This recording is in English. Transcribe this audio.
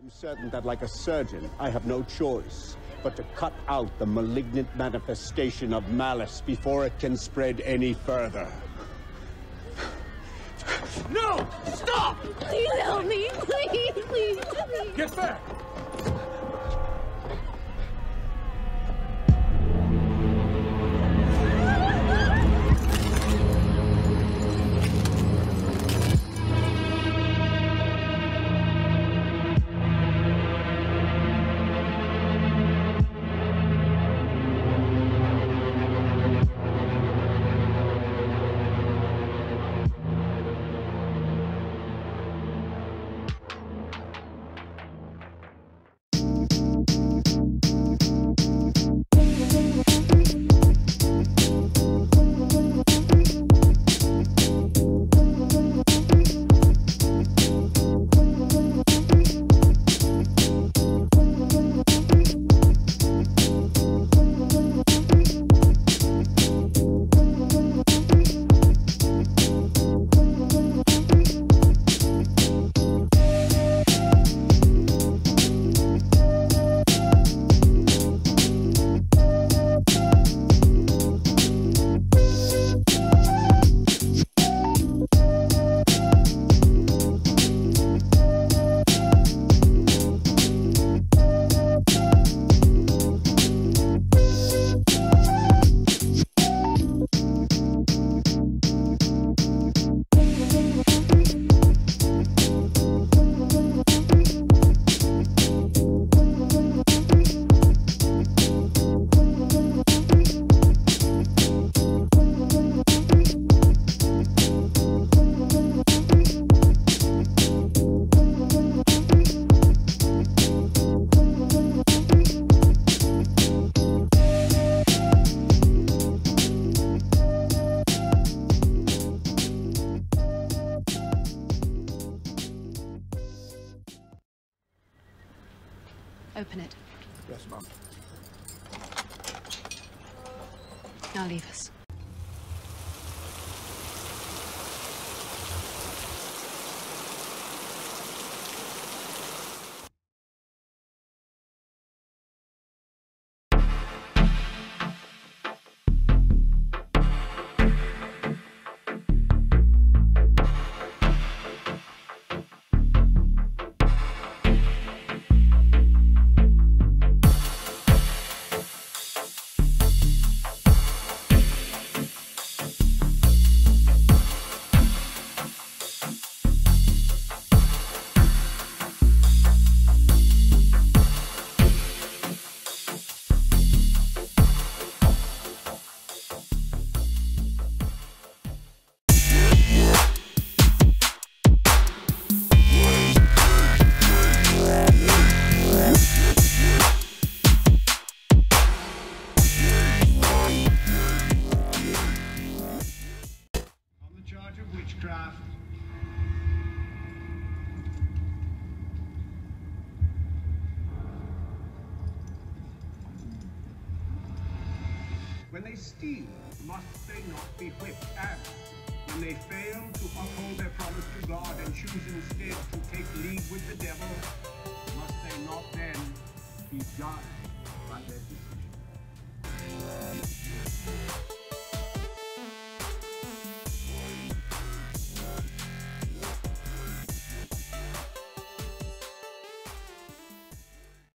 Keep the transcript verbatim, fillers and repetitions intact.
I'm certain that, like a surgeon, I have no choice but to cut out the malignant manifestation of malice before it can spread any further. No! Stop! Please help me! Please, please, please! Get back! Open it. Yes, Mom. Now leave us. When they steal, must they not be whipped? And when they fail to uphold their promise to God and choose instead to take league with the devil, must they not then be judged by their decision?